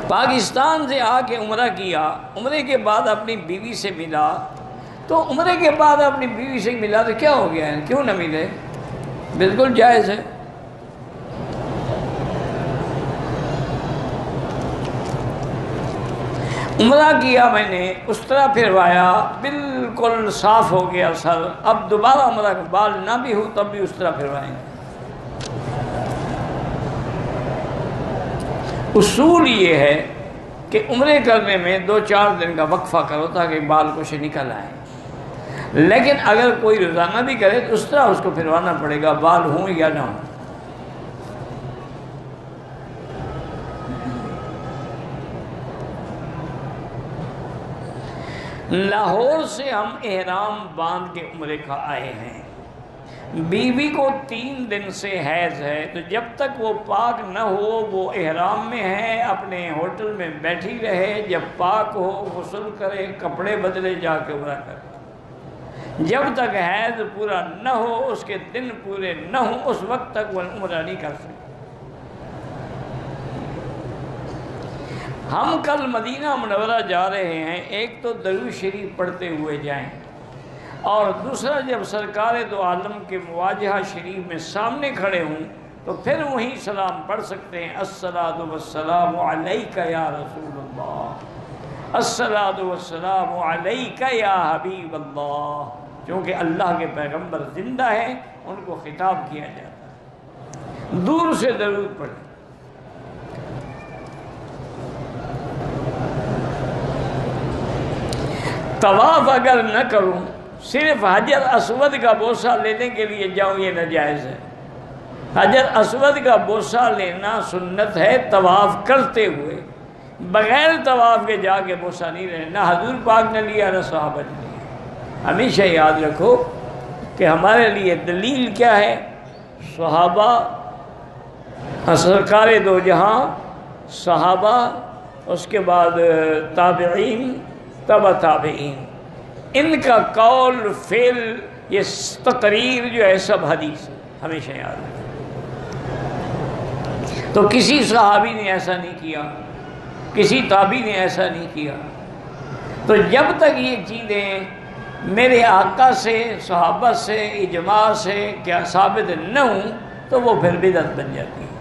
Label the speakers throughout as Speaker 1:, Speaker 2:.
Speaker 1: پاکستان سے آ کے عمرہ کیا، عمرے کے بعد اپنی بیوی سے ملا، تو عمرے کے بعد اپنی بیوی سے ملا تو کیا ہو گیا ہے؟ کیوں نہ ملے؟ بالکل جائز ہے۔ عمرہ کیا میں نے، اس طرح پھروایا، بالکل صاف ہو گیا سر، اب دوبارہ عمرہ کا بال نہ بھی ہو تب بھی اس طرح پھروائیں گے۔ اصول یہ ہے کہ عمرے کرنے میں 2-4 دن کا وقفہ کرو تاکہ بال کچھ نکل آئیں، لیکن اگر کوئی روزانہ بھی کرے تو اس طرح اس کو پھروانا پڑے گا، بال ہوں یا نہ ہوں۔ لاہور سے ہم احرام باندھ کے عمرے کا آئے ہیں، بیوی کو 3 دن سے حیض ہے، تو جب تک وہ پاک نہ ہو وہ احرام میں ہے، اپنے ہوٹل میں بیٹھی رہے، جب پاک ہو غسل کرے، کپڑے بدلے، جا کے عمرہ کرے۔ جب تک حیض پورا نہ ہو، اس کے دن پورے نہ ہوں، اس وقت تک وہ عمرہ نہیں کر سکتے۔ ہم کل مدینہ منورہ جا رہے ہیں، ایک تو درود شریف پڑھتے ہوئے جائیں، اور دوسرا جب سرکار دو عالم کے مواجہہ شریف میں سامنے کھڑے ہوں تو پھر وہیں سلام پڑھ سکتے ہیں، الصلاۃ والسلام علیک یا رسول اللہ، الصلاۃ والسلام علیک یا حبیب اللہ، چونکہ اللہ کے پیغمبر زندہ ہیں، ان کو خطاب کیا جاتا ہے۔ دور سے درود پڑھیں۔ طواف اگر نہ کروں، صرف حجر اسود کا بوسہ لینے کے لیے جاؤں، یہ ناجائز ہے۔ حجر اسود کا بوسہ لینا سنت ہے طواف کرتے ہوئے، بغیر طواف کے جا کے بوسہ نہیں لینا، نہ حضور پاک نے لیا نہ صحابہ نے لیا۔ ہمیشہ یاد رکھو کہ ہمارے لیے دلیل کیا ہے؟ صحابہ، سرکار دو جہاں، صحابہ، اس کے بعد تابعین، تبع تابعین، ان کا قول فعل، یہ تقریر جو ہے سب حدیث ہے، ہمیشہ یاد رکھیں۔ تو کسی صحابی نے ایسا نہیں کیا، کسی تابعی نے ایسا نہیں کیا، تو جب تک یہ چیزیں میرے آقا سے، صحابہ سے، اجماع سے کیا ثابت نہ ہوں تو وہ پھر بدعت بن جاتی ہے۔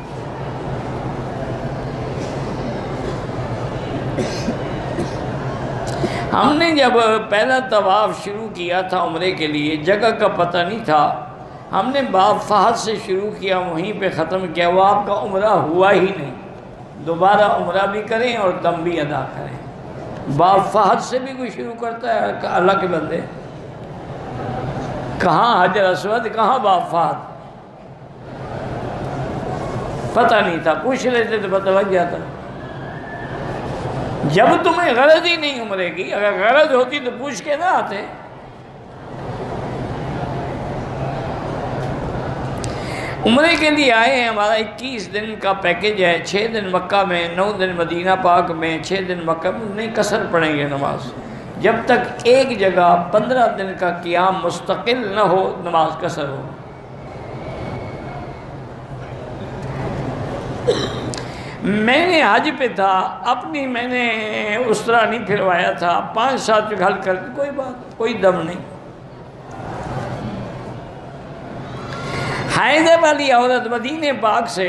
Speaker 1: ہم نے جب پہلا طواف شروع کیا تھا عمرے کے لیے، جگہ کا پتہ نہیں تھا، ہم نے باب فہد سے شروع کیا، وہیں پہ ختم کیا، وہ آپ کا عمرہ ہوا ہی نہیں۔ دوبارہ عمرہ بھی کریں اور دم بھی ادا کریں۔ باب فہد سے بھی کوئی شروع کرتا ہے؟ اللہ کے بندے، کہاں حجر اسود، کہاں باب فہد؟ پتہ نہیں تھا، پوچھ لیتے تو پتہ لگ جاتا۔ جب تمہیں غرض ہی نہیں عمرے کی، اگر غرض ہوتی تو پوچھ کے نہ آتے۔ عمرے کے لیے آئے ہیں، ہمارا 21 دن کا پیکج ہے، 6 دن مکہ میں، 9 دن مدینہ پاک میں، 6 دن مکہ میں، نہیں قصر پڑھیں گے نماز، جب تک ایک جگہ 15 دن کا قیام مستقل نہ ہو نماز قصر ہو۔ میں نے حج پہ تھا، اپنی میں نے اس طرح نہیں پھروایا تھا، 5-7 گھل کر کوئی بات، کوئی دم نہیں۔ حائض والی عورت مدینہ پاک سے،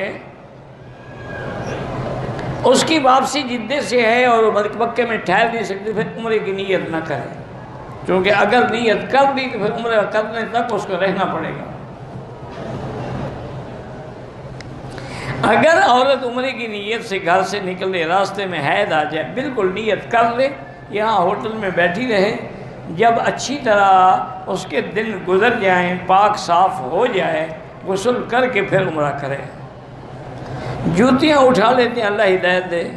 Speaker 1: اس کی واپسی جدے سے ہے اور مکے میں ٹھہر نہیں سکتی، پھر عمرے کی نیت نہ کرے، کیونکہ اگر نیت کر دی تو پھر عمرہ کرنے تک اس کو رہنا پڑے گا۔ اگر عورت عمرے کی نیت سے گھر سے نکلے، راستے میں حیض آ جائے، بالکل نیت کر لے، یہاں ہوٹل میں بیٹھی رہے، جب اچھی طرح اس کے دن گزر جائیں، پاک صاف ہو جائے، غسل کر کے پھر عمرہ کرے۔ جوتیاں اٹھا لیتے ہیں، اللہ ہدایت دے۔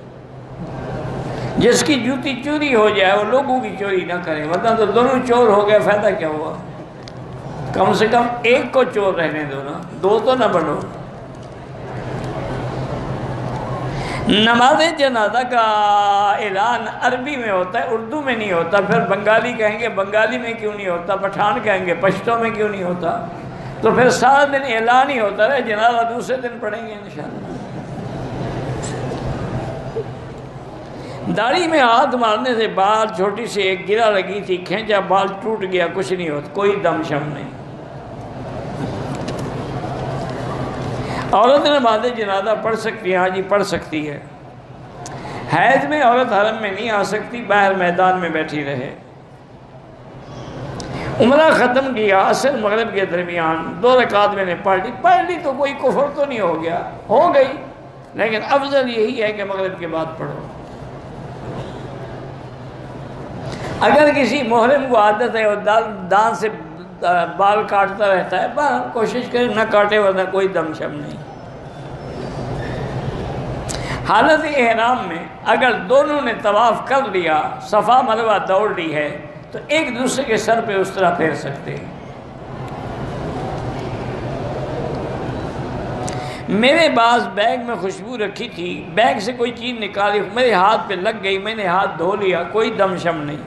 Speaker 1: جس کی جوتی چوری ہو جائے وہ لوگوں کی چوری نہ کرے، ورنہ تو دونوں چور ہو گئے، فائدہ کیا ہوا؟ کم سے کم ایک کو چور رہنے دو نا، دو تو نہ بنو۔ نماز جنازہ کا اعلان عربی میں ہوتا ہے، اردو میں نہیں ہوتا، پھر بنگالی کہیں گے بنگالی میں کیوں نہیں ہوتا، پٹھان کہیں گے پشتو میں کیوں نہیں ہوتا، تو پھر سارا دن اعلان ہی ہوتا ہے، جنازہ دوسرے دن پڑھیں گے انشاءاللہ۔ داڑھی میں ہاتھ مارنے سے بال چھوٹی سی ایک گرہ لگی تھی، کھینچا بال ٹوٹ گیا، کچھ نہیں ہوتا، کوئی دم شم نہیں۔ عورت نماز جنازہ پڑھ سکتی ہے؟ ہاں جی پڑھ سکتی ہے۔ حیض میں عورت حرم میں نہیں آ سکتی، باہر میدان میں بیٹھی رہے۔ عمرہ ختم کیا، عصر مغرب کے درمیان 2 رکعت میں نے پڑھ لی تو کوئی کفر تو نہیں ہو گیا، ہو گئی، لیکن افضل یہی ہے کہ مغرب کے بعد پڑھو۔ اگر کسی محرم کو عادت ہے اور دان سے بال کاٹتا رہتا ہے، بس کوشش کرے نہ کاٹے، ورنہ کوئی دم شم نہیں۔ حالت احرام میں اگر دونوں نے طواف کر لیا، صفا مروہ دوڑ لی ہے، تو ایک دوسرے کے سر پہ اس طرح پھیر سکتے ہیں۔ میرے پاس بیگ میں خوشبو رکھی تھی، بیگ سے کوئی چیز نکالی، میرے ہاتھ پہ لگ گئی، میں نے ہاتھ دھو لیا، کوئی دم شم نہیں۔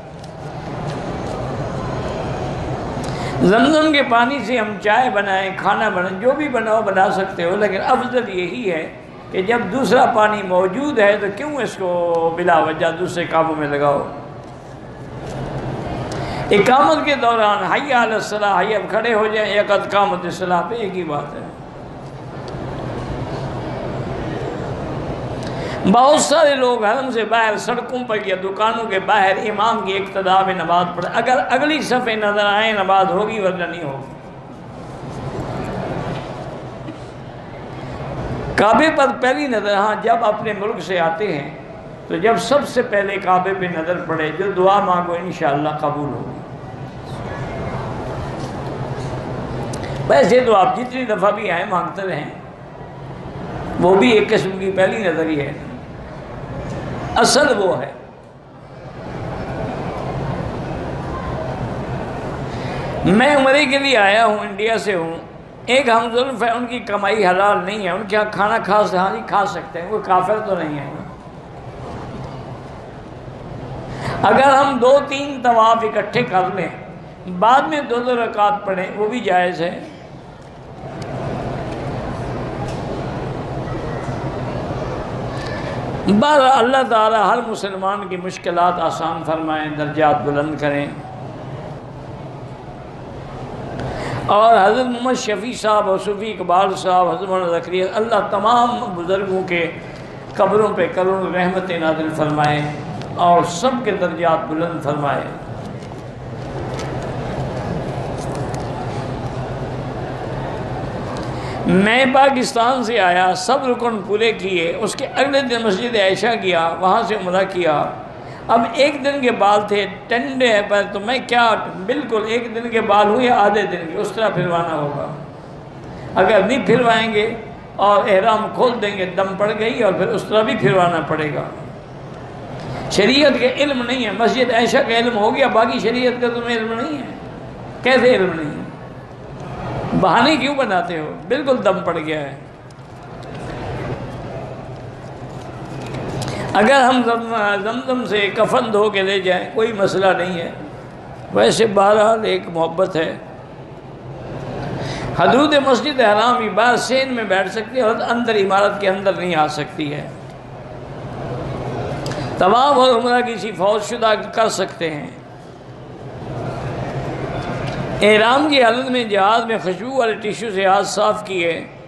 Speaker 1: زمزم کے پانی سے ہم چائے بنائیں، کھانا بنائیں، جو بھی بناؤ بنا سکتے ہو، لیکن افضل یہی ہے کہ جب دوسرا پانی موجود ہے تو کیوں اس کو بلا وجہ دوسرے کاموں میں لگاؤ۔ اقامت کے دوران حی علی الصلاۃ، حی اب کھڑے ہو جائیں، یا قد قامت الصلاۃ پہ ایک ہی بات ہے۔ بہت سارے لوگ حرم سے باہر سڑکوں پر یا دکانوں کے باہر امام کی اقتداء میں نماز پڑھیں، اگر اگلی صفحے نظر آئیں نماز ہوگی ورنہ نہیں ہوگی۔ کعبے پر پہلی نظر، ہاں جب اپنے ملک سے آتے ہیں تو جب سب سے پہلے کعبے پہ نظر پڑے، جو دعا مانگو انشاءاللہ قبول ہوگی۔ ویسے تو آپ جتنی دفعہ بھی آئیں مانگتے رہیں، وہ بھی ایک قسم کی پہلی نظر ہی ہے، اصل وہ ہے۔ میں عمرے کے لیے آیا ہوں، انڈیا سے ہوں، ایک ہم ظلم ہے، ان کی کمائی حلال نہیں ہے، ان کے یہاں کھانا کھا سکتے ہیں، وہ کافر تو نہیں ہے۔ اگر ہم 2-3 طواف اکٹھے کر لیں، بعد میں 2 رکعت پڑھیں، وہ بھی جائز ہے۔ بہرحال اللہ تعالی ہر مسلمان کی مشکلات آسان فرمائیں، درجات بلند کریں، اور حضرت محمد شفیع صاحب اور صوفی اقبال صاحب، حضرت مولانا زکریا، اللہ تمام بزرگوں کے قبروں پہ کروڑوں رحمتیں نازل فرمائیں اور سب کے درجات بلند فرمائیں۔ میں پاکستان سے آیا، سب رکن پورے کیے، اس کے اگلے دن مسجد عائشہ گیا، وہاں سے عمرہ کیا۔ اب 1 دن کے بال تھے، ٹنڈے پر، تو میں کیا بالکل 1 دن کے بال ہوئے آدھے دن کے، اس طرح پھروانا ہوگا۔ اگر نہیں پھروائیں گے اور احرام کھول دیں گے، دم پڑ گئی، اور پھر اس طرح بھی پھروانا پڑے گا۔ شریعت کے علم نہیں ہے، مسجد عائشہ کا علم ہو گیا، باقی شریعت کا تمہیں علم نہیں ہے۔ کیسے علم نہیں ہے؟ بہانے کیوں بناتے ہو؟ بالکل دم پڑ گیا ہے۔ اگر ہم زمزم سے کفن دھو کے لے جائیں کوئی مسئلہ نہیں ہے، ویسے بہرحال ایک محبت ہے۔ حدود مسجد حرام بھی باہر سین میں بیٹھ سکتی ہے، اور اندر عمارت کے اندر نہیں آ سکتی ہے۔ طواف اور عمرہ کسی فوت شدہ کر سکتے ہیں۔ احرام کی حالت میں جہاز میں خوشبو والے ٹیشو سے ہاتھ صاف کیے،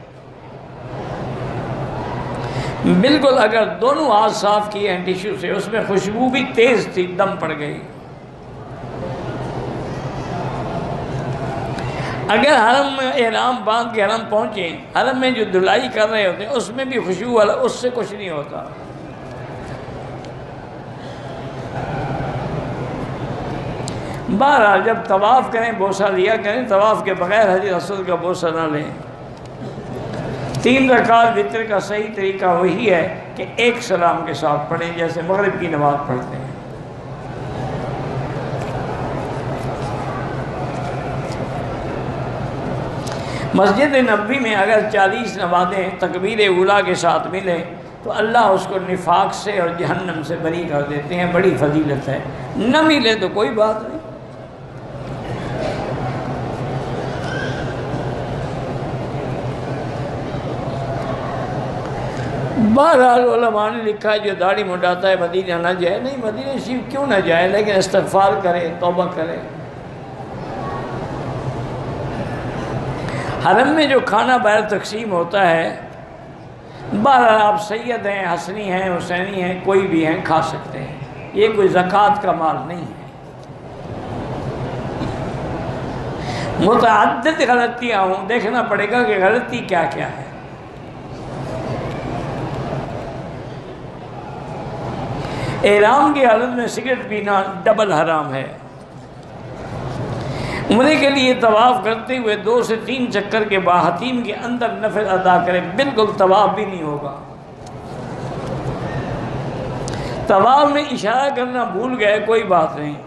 Speaker 1: بالکل اگر دونوں ہاتھ صاف کیے ہیں ٹیشو سے، اس میں خوشبو بھی تیز تھی، دم پڑ گئی۔ اگر حرم میں احرام باندھ کے حرم پہنچے، حرم میں جو دھلائی کر رہے ہوتے ہیں اس میں بھی خوشبو والا، اس سے کچھ نہیں ہوتا۔ بہرحال جب طواف کریں بوسہ لیا کریں، طواف کے بغیر حجر اسود کا بوسہ نہ لیں۔ 3 رکعت وتر کا صحیح طریقہ وہی ہے کہ ایک سلام کے ساتھ پڑھیں، جیسے مغرب کی نماز پڑھتے ہیں۔ مسجد نبوی میں اگر 40 نمازیں تکبیر اولیٰ کے ساتھ ملیں تو اللہ اس کو نفاق سے اور جہنم سے بری کر دیتے ہیں، بڑی فضیلت ہے۔ نہ ملے تو کوئی بات نہیں۔ بہرحال علماء نے لکھا ہے جو داڑھی منڈاتا ہے مدینہ نہ جائے، نہیں مدینہ شریف کیوں نہ جائے، لیکن استغفار کرے، توبہ کرے۔ حرم میں جو کھانا باہر تقسیم ہوتا ہے، بہرحال آپ سید ہیں، حسنی ہیں، حسینی ہیں، کوئی بھی ہیں، کھا سکتے ہیں، یہ کوئی زکوٰۃ کا مال نہیں ہے۔ متعدد غلطیاں ہوں، دیکھنا پڑے گا کہ غلطی کیا کیا ہے۔ احرام کی حالت میں سگریٹ پینا ڈبل حرام ہے۔ عمرے کے لیے طواف کرتے ہوئے 2 سے 3 چکر کے بعد حتیم کے اندر نفل ادا کرے، بالکل طواف بھی نہیں ہوگا۔ طواف میں اشارہ کرنا بھول گئے، کوئی بات نہیں۔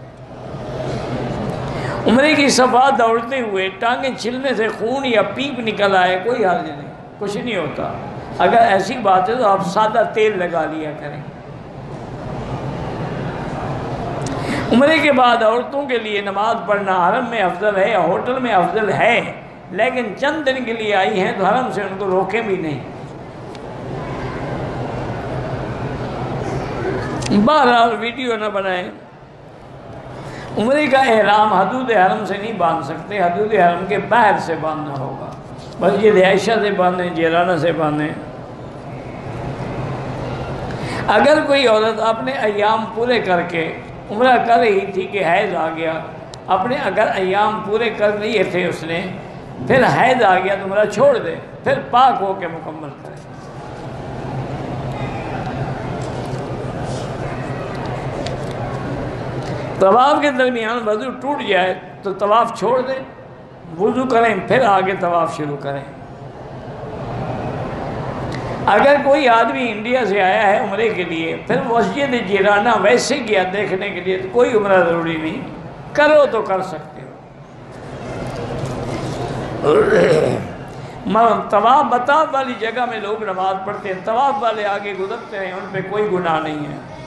Speaker 1: عمرے کی صفا دوڑتے ہوئے ٹانگیں چھلنے سے خون یا پیپ نکل آئے، کوئی حرج نہیں، کچھ نہیں ہوتا۔ اگر ایسی بات ہے تو آپ سادہ تیل لگا لیا کریں۔ عمرے کے بعد عورتوں کے لیے نماز پڑھنا حرم میں افضل ہے یا ہوٹل میں افضل ہے، لیکن چند دن کے لیے آئی ہیں تو حرم سے ان کو روکیں بھی نہیں۔ بہرحال ویڈیو نہ بنائیں۔ عمرے کا احرام حدود حرم سے نہیں باندھ سکتے، حدود حرم کے باہر سے باندھنا ہوگا، مسجد عائشہ سے باندھیں، جیرانہ سے باندھیں۔ اگر کوئی عورت اپنے ایام پورے کر کے عمرہ کر رہی تھی کہ حیض آ گیا، اپنے اگر ایام پورے کر لیے تھے اس نے، پھر حیض آ گیا تو عمرہ چھوڑ دے، پھر پاک ہو کے مکمل کرے۔ طواف کے درمیان وضو ٹوٹ جائے تو طواف چھوڑ دیں، وضو کریں، پھر آگے طواف شروع کریں۔ اگر کوئی آدمی انڈیا سے آیا ہے عمرے کے لیے، پھر مسجد جیرانہ ویسے گیا دیکھنے کے لیے، تو کوئی عمرہ ضروری نہیں، کرو تو کر سکتے ہو۔ طواف والی جگہ میں لوگ نماز پڑھتے ہیں، طواف والے آگے گزرتے ہیں، ان پہ کوئی گناہ نہیں ہے۔